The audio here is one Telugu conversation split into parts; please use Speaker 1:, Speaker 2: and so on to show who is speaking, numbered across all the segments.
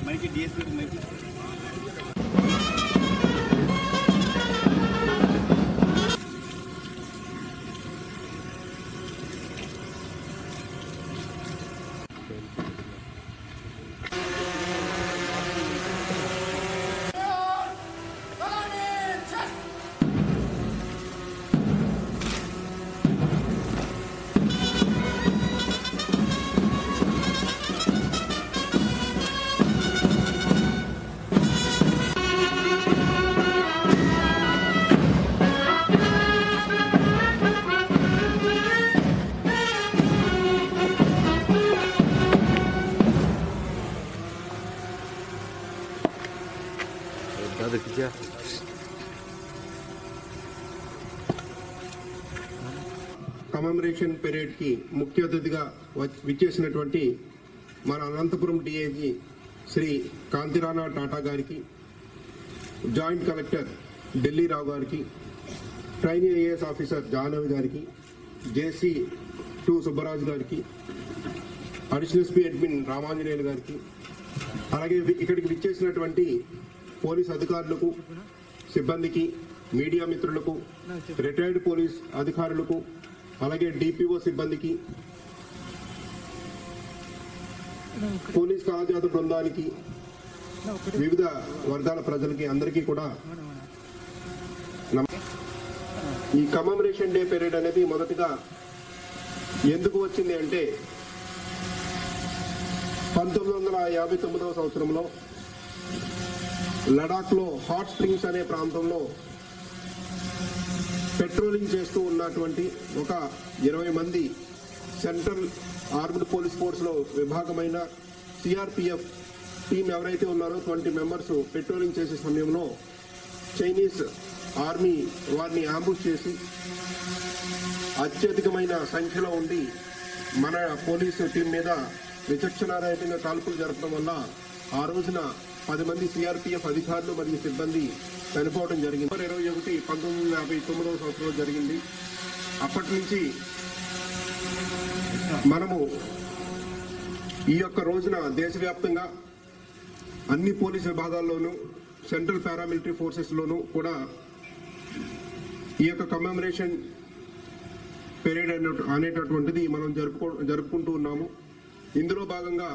Speaker 1: కమెమరేషన్ పీరియడ్ కి ముఖ్య అతిథిగా విచ్చేసినటువంటి మన అనంతపురం డిఐజీ శ్రీ కాంతిరాణా టాటా గారికి, జాయింట్ కలెక్టర్ ఢిల్లీ రావు గారికి, ట్రైనీ ఐఏఎస్ ఆఫీసర్ జాహ్నవి గారికి, జేసీ 2 సుబ్బరాజు గారికి, అడిషనల్ ఎస్పీ అడ్మిన్ రామాంజనేయులు గారికి, అలాగే ఇక్కడికి విచ్చేసినటువంటి పోలీస్ అధికారులకు, సిబ్బందికి, మీడియా మిత్రులకు, రిటైర్డ్ పోలీస్ అధికారులకు, అలాగే డిపిఓ సిబ్బందికి, పోలీస్ కళాజాత బృందానికి, వివిధ వర్గాల ప్రజలకి అందరికీ కూడా ఈ కమెమరేషన్ డే పీరియడ్ అనేది మొదటిగా ఎందుకు వచ్చింది అంటే 1959వ సంవత్సరంలో లడాఖ్లో హాట్ స్ప్రింగ్స్ అనే ప్రాంతంలో పెట్రోలింగ్ చేస్తూ ఉన్నటువంటి ఒక 20 మంది సెంట్రల్ ఆర్మ్డ్ పోలీస్ ఫోర్స్లో విభాగమైన సిఆర్పిఎఫ్ టీం ఎవరైతే ఉన్నారో 20 మెంబర్స్ పెట్రోలింగ్ చేసే సమయంలో చైనీస్ ఆర్మీ వారిని అంబుష్ చేసి అత్యధికమైన సంఖ్యలో ఉండి మన పోలీసు టీం మీద విచక్షణారహితంగా కాల్పులు జరపడం వల్ల ఆ రోజున 10 మంది సిఆర్పిఎఫ్ అధికారులు మరియు సిబ్బంది చనిపోవడం జరిగింది. 21 1959వ సంవత్సరంలో జరిగింది. అప్పటి నుంచి మనము ఈ యొక్క రోజున దేశవ్యాప్తంగా అన్ని పోలీస్ విభాగాల్లోనూ, సెంట్రల్ పారామిలిటరీ ఫోర్సెస్ లోనూ కూడా ఈ యొక్క కమెమరేషన్ పీరియడ్ అనేటటువంటిది మనం జరుపుకుంటూ ఉన్నాము. ఇందులో భాగంగా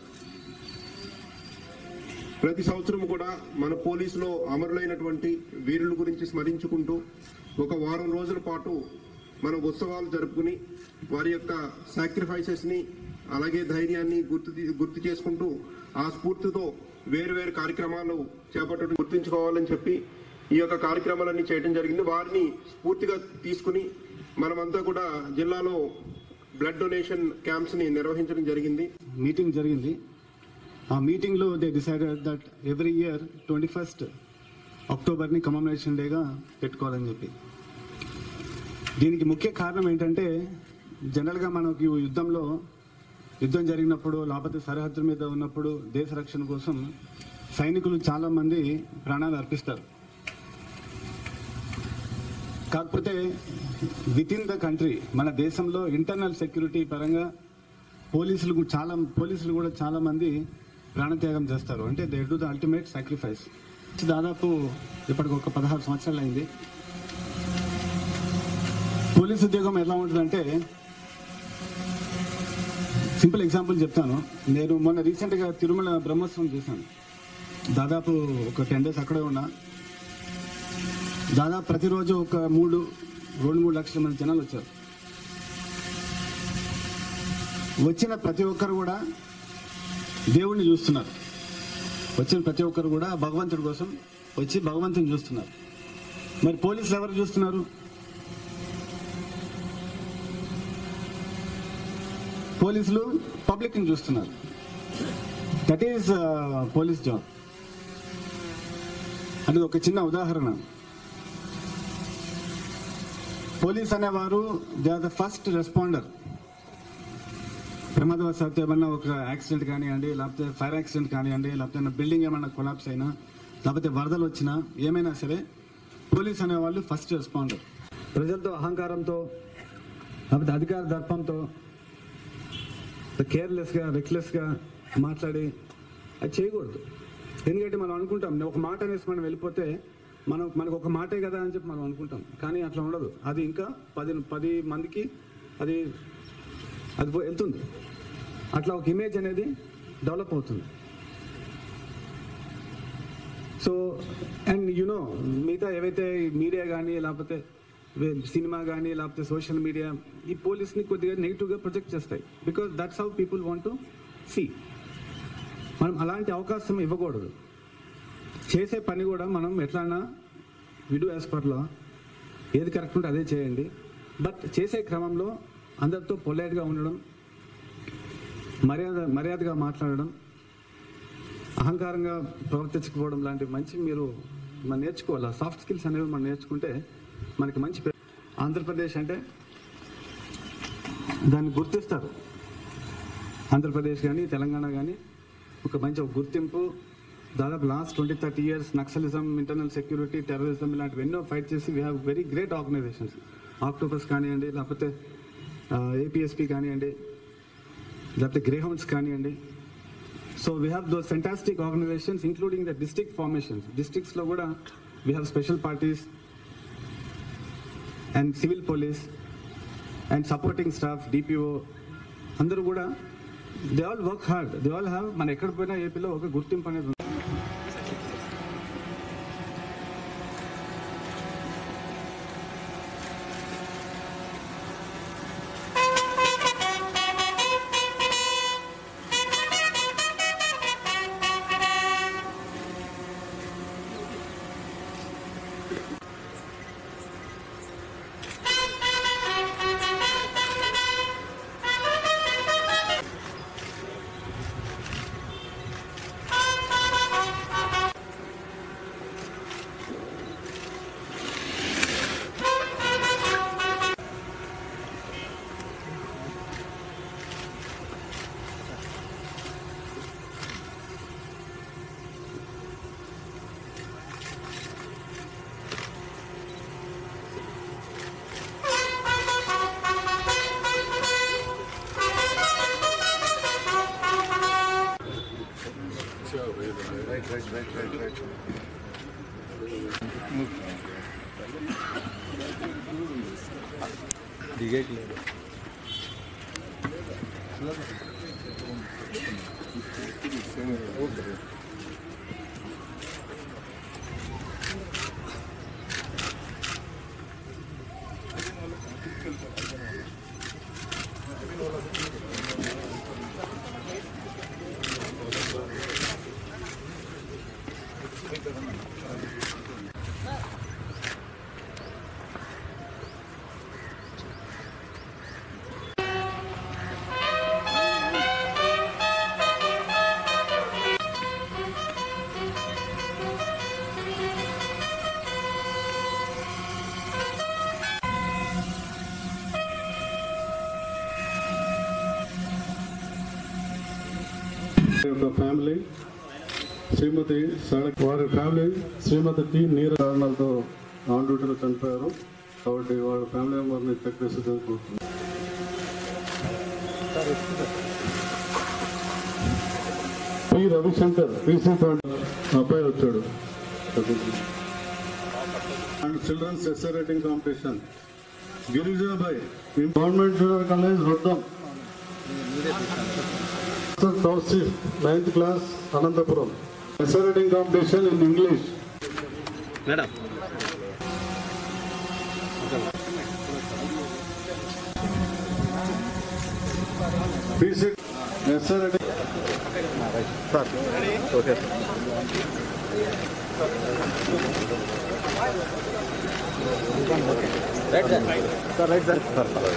Speaker 1: ప్రతి సంవత్సరం కూడా మన పోలీసులో అమరులైనటువంటి వీరుల గురించి స్మరించుకుంటూ ఒక వారం రోజుల పాటు మన ఉత్సవాలు జరుపుకుని వారి యొక్క సాక్రిఫైసెస్ ని, అలాగే ధైర్యాన్ని గుర్తు చేసుకుంటూ ఆ స్ఫూర్తితో వేరు కార్యక్రమాలు చేపట్టడం గుర్తుంచుకోవాలని చెప్పి ఈ యొక్క కార్యక్రమాలన్నీ చేయడం జరిగింది. వారిని స్ఫూర్తిగా తీసుకుని మనమంతా కూడా జిల్లాలో బ్లడ్ డొనేషన్ క్యాంప్స్ ని నిర్వహించడం జరిగింది.
Speaker 2: మీటింగ్ జరిగింది. ఆ మీటింగ్ లో they decided that every year 21st October ని కమెమరేషన్ డేగా పెట్టుకోవాలని చెప్పి. దీనికి ముఖ్య కారణం ఏంటంటే, జనరల్ గా మనకి యుద్ధం జరిగినప్పుడు, లేకపోతే సరిహద్దుల మీద ఉన్నప్పుడు దేశ రక్షణ కోసం సైనికులు చాలా మంది ప్రాణాలు అర్పిస్తారు. కాకపోతే విత్ ఇన్ ద కంట్రీ, మన దేశంలో ఇంటర్నల్ సెక్యూరిటీ పరంగా పోలీసులు కూడా చాలా మంది ప్రాణత్యాగం చేస్తారు. అంటే they do the ultimate sacrifice. దాదాపు ఇప్పటికి ఒక 16 సంవత్సరాలు అయింది. పోలీస్ ఉద్యోగం ఎలా ఉంటుందంటే, సింపుల్ ఎగ్జాంపుల్ చెప్తాను. నేను మొన్న రీసెంట్గా తిరుమల బ్రహ్మోత్సవం చూశాను. దాదాపు ఒక 10 days అక్కడే ఉన్నా. దాదాపు ప్రతిరోజు ఒక 2-3 లక్షల మంది జనాలు వచ్చారు. వచ్చిన ప్రతి ఒక్కరు కూడా దేవుణ్ణి చూస్తున్నారు. వచ్చిన ప్రతి ఒక్కరు కూడా భగవంతుడి కోసం వచ్చి భగవంతుని చూస్తున్నారు. మరి పోలీసులు ఎవరు చూస్తున్నారు? పోలీసులు పబ్లిక్ని చూస్తున్నారు. That is police job. అది ఒక చిన్న ఉదాహరణ. పోలీస్ అనేవారు they are the first responder. ప్రమాదవశాత్తు ఏమన్నా ఒక యాక్సిడెంట్ కానివ్వండి, లేకపోతే ఫైర్ యాక్సిడెంట్ కానివ్వండి, లేకపోతే బిల్డింగ్ ఏమన్నా కొలాప్స్ అయినా, లేకపోతే వరదలు వచ్చినా, ఏమైనా సరే పోలీస్ అనేవాళ్ళు ఫస్ట్ రెస్పాండర్. ప్రజలతో అహంకారంతో, లేకపోతే అధికార దర్పంతో కేర్లెస్గా రెక్లెస్గా మాట్లాడి అది చేయకూడదు. ఎందుకంటే మనం అనుకుంటాం ఒక మాట అనేసి మనం వెళ్ళిపోతే మనకు ఒక మాటే కదా అని చెప్పి మనం అనుకుంటాం, కానీ అట్లా ఉండదు. అది ఇంకా 10 మందికి అది వెళ్తుంది. అట్లా ఒక ఇమేజ్ అనేది డెవలప్ అవుతుంది. సో అండ్ మిగతా ఏవైతే మీడియా కానీ లేకపోతే సినిమా కానీ లేకపోతే సోషల్ మీడియా ఈ పోలీస్ని కొద్దిగా నెగిటివ్గా ప్రొజెక్ట్ చేస్తాయి. Because that's how people want to see. మనం అలాంటి అవకాశం ఇవ్వకూడదు. చేసే పని కూడా మనం ఎట్లన్నా విడు యాజ్ పర్ లా ఏది కరెక్ట్ ఉంటే అదే చేయండి. బట్ చేసే క్రమంలో అందరితో పొలైట్గా ఉండడం, మర్యాదగా మాట్లాడడం, అహంకారంగా ప్రవర్తించకపోవడం లాంటివి మనం నేర్చుకోవాలి. సాఫ్ట్ స్కిల్స్ అనేవి మనం నేర్చుకుంటే మనకి మంచి ఆంధ్రప్రదేశ్ అంటే దాన్ని గుర్తిస్తారు. ఆంధ్రప్రదేశ్ కానీ తెలంగాణ కానీ ఒక గుర్తింపు. దాదాపు లాస్ట్ 20-30 years నక్సలిజం, ఇంటర్నల్ సెక్యూరిటీ, టెర్రరిజం ఇలాంటివి ఎన్నో ఫైట్ చేసి we have very great organisations. Octopus కానివ్వండి, లేకపోతే ఏపీఎస్పీ కానివ్వండి, లేకపోతే గ్రేహౌండ్స్ కానివ్వండి. So we have those fantastic organisations including the district formations. డిస్ట్రిక్ట్స్లో కూడా we have special parties and civil police and supporting staff, DPO అందరూ కూడా they all work hard. They all have మన ఎక్కడ పోయినా ఏపీలో ఒక గుర్తింపు అనేది ఉంది.
Speaker 3: దిగట్లేదు.
Speaker 4: ఫ్యామిలీ శ్రీమతి వారి ఫ్యామిలీ శ్రీమతి టి నీరు కారణాలతో ఆన్ డ్యూటీలో చనిపోయారు. కాబట్టి వాళ్ళ ఫ్యామిలీ మెంబర్ని చెక్ చేసి కోరుతున్నాను. పి రవిశంకర్ పీసీ అబ్బాయి వచ్చాడు. And children's essay writing competition Girijabai government junior college Roddam. Tausi, 9th class, Anandapuram. Essay writing competition in English.
Speaker 3: Madam.
Speaker 4: Basic essay writing.
Speaker 3: Sir. Okay. Right sir. Sir, right sir. Sir.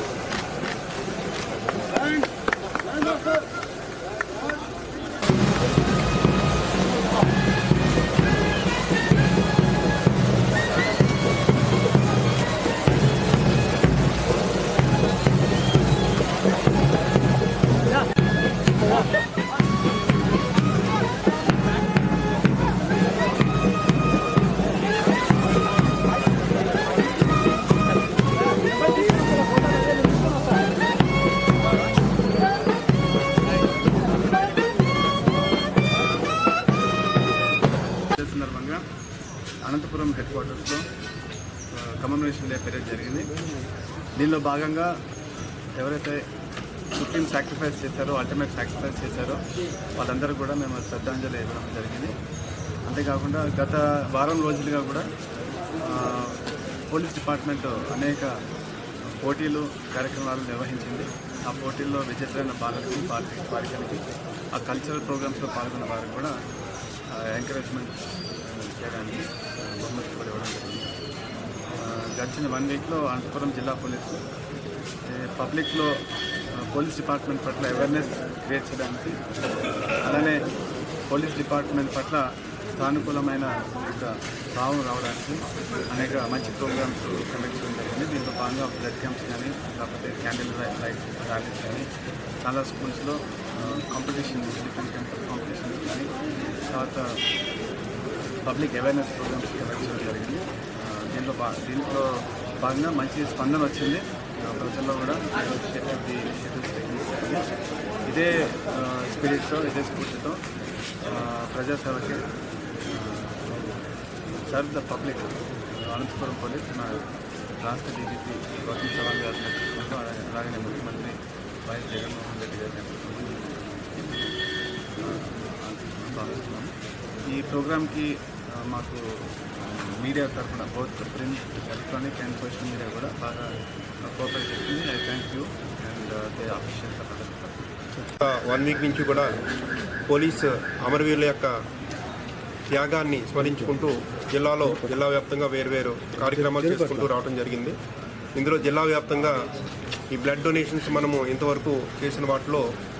Speaker 5: దీనిలో భాగంగా ఎవరైతే సుప్రీం సాక్రిఫైస్ చేశారో, అల్టిమేట్ సాక్రిఫైస్ చేశారో వాళ్ళందరూ కూడా మేము శ్రద్ధాంజలి ఇవ్వడం జరిగింది. అంతేకాకుండా గత వారం రోజులుగా కూడా పోలీస్ డిపార్ట్మెంట్ అనేక పోటీలు కార్యక్రమాలు నిర్వహించింది. ఆ పోటీల్లో విజేతలైన బాలలకి, బాలికలకి, ఆ కల్చరల్ ప్రోగ్రామ్స్లో పాల్గొన్న వారికి కూడా ఎంకరేజ్మెంట్ చేయడానికి బహుమతి కూడా ఇవ్వడం జరిగింది. గడిచిన 1 వీక్లో అనంతపురం జిల్లా పోలీసు పబ్లిక్లో పోలీస్ డిపార్ట్మెంట్ పట్ల అవేర్నెస్ క్రియేట్ చేయడానికి, అలానే పోలీస్ డిపార్ట్మెంట్ పట్ల సానుకూలమైన ఒక భావం రావడానికి అనేక మంచి ప్రోగ్రామ్స్ కండక్ట్ చేయడం జరిగింది. దీంట్లో భాగంగా బ్లడ్ క్యాంప్స్ కానీ, లేకపోతే క్యాండిల్ లైట్ ర్యాలీస్ కానీ, చాలా స్కూల్స్లో కాంపిటీషన్స్, డిఫరెంట్ కాంపిటీషన్స్ కానీ, తర్వాత పబ్లిక్ అవేర్నెస్ ప్రోగ్రామ్స్ కండక్ట్ చేయడం జరిగింది. దీంట్లో భాగంగా మంచి స్పందన వచ్చింది. ప్రజల్లో కూడా ఇదే స్పిరిట్తో, ఇదే స్ఫూర్తితో ప్రజాసేవకి serve the public Anantapuram police మన రాష్ట్ర డీజీపీ గౌతమ్ సవాల్ గారి నేతృత్వంలో, అలాగే ముఖ్యమంత్రి వైఎస్ జగన్మోహన్ రెడ్డి గారి నేతృత్వంలో భావిస్తున్నాము. ఈ ప్రోగ్రామ్కి మాకు మీడియా తరఫున both print, electronic and social media కూడా బాగా కోఆపరేట్ చేస్తుంది. I thank you and they appreciate the present.
Speaker 1: 1 week నుంచి కూడా పోలీసు అమరవీరుల యొక్క త్యాగాన్ని స్మరించుకుంటూ జిల్లా వ్యాప్తంగా వేర్వేరు కార్యక్రమాలు చేసుకుంటూ రావడం జరిగింది. ఇందులో జిల్లా వ్యాప్తంగా ఈ బ్లడ్ డొనేషన్స్ మనము ఇంతవరకు చేసిన వాటిలో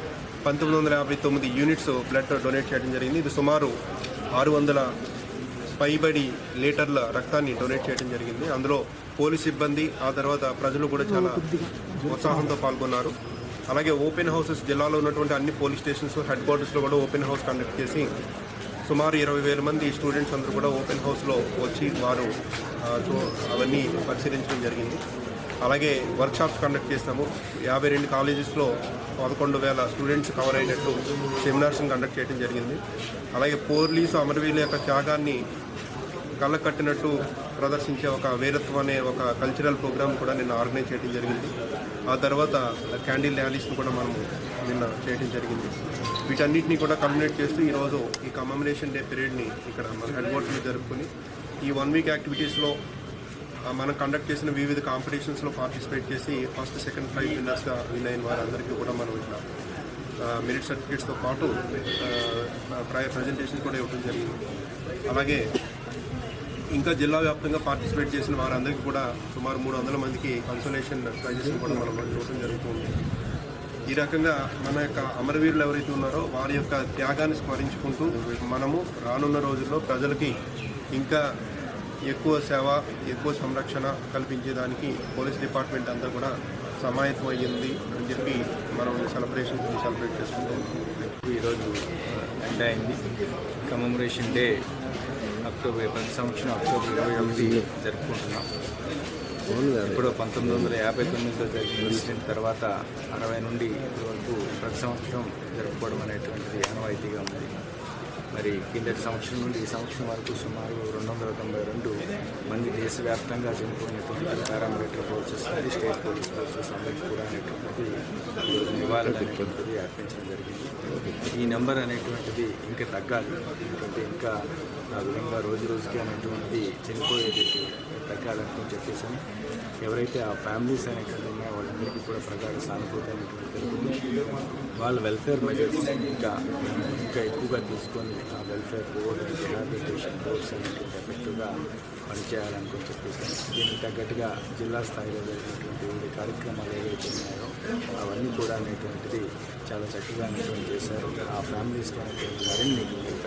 Speaker 1: 1959 యూనిట్స్ బ్లడ్ డొనేట్ చేయడం జరిగింది. ఇది సుమారు 600 పైబడి లీటర్ల రక్తాన్ని డొనేట్ చేయడం జరిగింది. అందులో పోలీస్ సిబ్బంది, ఆ తర్వాత ప్రజలు కూడా చాలా ఉత్సాహంతో పాల్గొన్నారు. అలాగే ఓపెన్ హౌసెస్, జిల్లాలో ఉన్నటువంటి అన్ని పోలీస్ స్టేషన్స్, హెడ్ క్వార్టర్స్లో కూడా ఓపెన్ హౌస్ కండక్ట్ చేసి సుమారు 20,000 మంది స్టూడెంట్స్ అందరూ కూడా ఓపెన్ హౌస్లో వచ్చి వారు అవన్నీ పరిశీలించడం జరిగింది. అలాగే వర్క్షాప్స్ కండక్ట్ చేస్తాము. 52 కాలేజెస్లో 11,000 స్టూడెంట్స్ కవర్ అయినట్టు సెమినార్స్ని కండక్ట్ చేయడం జరిగింది. అలాగే పోలీసు అమరవీరుల యొక్క త్యాగాన్ని కళ్ళకట్టినట్టు ప్రదర్శించే ఒక వీరత్వం అనే ఒక కల్చరల్ ప్రోగ్రామ్ కూడా నిన్న ఆర్గనైజ్ చేయడం జరిగింది. ఆ తర్వాత క్యాండిల్ ర్యాలీస్ని కూడా మనం నిన్న చేయడం జరిగింది. వీటన్నిటిని కూడా కమ్యూనికేట్ చేస్తూ ఈరోజు ఈ కమెమరేషన్ డే పీరియడ్ని ఇక్కడ మన హెడ్ క్వార్టర్లో జరుపుకుని ఈ 1 వీక్ యాక్టివిటీస్లో మనం కండక్ట్ చేసిన వివిధ కాంపిటీషన్స్లో పార్టిసిపేట్ చేసి ఫస్ట్, సెకండ్ ప్రైజ్ విన్నర్స్గా విన్ అయిన వారందరికీ కూడా మనం ఇట్లా మెరిట్ సర్టిఫికేట్స్తో పాటు ప్రజెంటేషన్ కూడా ఇవ్వడం జరిగింది. అలాగే ఇంకా జిల్లా వ్యాప్తంగా పార్టిసిపేట్ చేసిన వారందరికీ కూడా సుమారు 300 మందికి కన్సోలేషన్ ప్రైజెస్ కూడా మనం ఇవ్వడం జరుగుతుంది. ఈ రకంగా మన యొక్క అమరవీరులు ఎవరైతే ఉన్నారో వారి యొక్క త్యాగాన్ని స్మరించుకుంటూ మనము రానున్న రోజుల్లో ప్రజలకి ఇంకా ఎక్కువ సేవ, ఎక్కువ సంరక్షణ కల్పించేదానికి పోలీస్ డిపార్ట్మెంట్ అంతా కూడా సమాయత్తం అయ్యింది అని చెప్పి మనం సెలబ్రేట్ చేసుకుంటూ ఉన్నాం.
Speaker 6: ఈరోజు ఎండ్ అయింది. కమెమరేషన్ డే ప్రతి సంవత్సరం అక్టోబర్ 21 జరుపుకుంటున్నాం. ఇప్పుడు 1959లో జరిగిన ఇన్సిడెంట్ తర్వాత 60 నుండి వరకు ప్రతి సంవత్సరం జరుపుకోవడం అనేటువంటిది ఆనవాయితీగా ఉంది. మరి కిందటి సంవత్సరం నుండి ఈ సంవత్సరం వరకు సుమారు 292 మంది దేశవ్యాప్తంగా చనిపోయినటువంటి పారామిలిటరీ ఫోర్సెస్ నుండి స్టేట్ పోలీస్ ఫోర్సెస్ అందరికీ కూడా అనేటువంటిది నివారణ అనేటువంటిది అర్పించడం జరిగింది. ఈ నెంబర్ అనేటువంటిది ఇంకా తగ్గాలి, ఎందుకంటే ఇంకా ఆ విధంగా రోజు రోజుకి అనేటువంటిది చనిపోయేది తగ్గాలని చెప్పేసి ఎవరైతే ఆ ఫ్యామిలీస్ అనేటువంటి ఉన్నాయో వాళ్ళందరికీ కూడా ప్రగాఢ సానుభూతి అనేటువంటి జరుగుతుంది. వాళ్ళ వెల్ఫేర్ మెజర్స్ ఇంకా ఎక్కువగా తీసుకొని ఆ వెల్ఫేర్ బోర్డ్, రిహాబిలిటేషన్ బోర్డ్స్ అనేటువంటి ఎఫెక్టివ్గా పనిచేయాలనుకుని చెప్పేసి దీనికి తగ్గట్టుగా జిల్లా స్థాయిలో జరిగినటువంటి వివిధ కార్యక్రమాలు ఏవైతే ఉన్నాయో అవన్నీ కూడా అనేటువంటిది చాలా చక్కగా అనేటువంటి చేశారు. ఆ ఫ్యామిలీస్కి అనేటువంటి మరిన్ని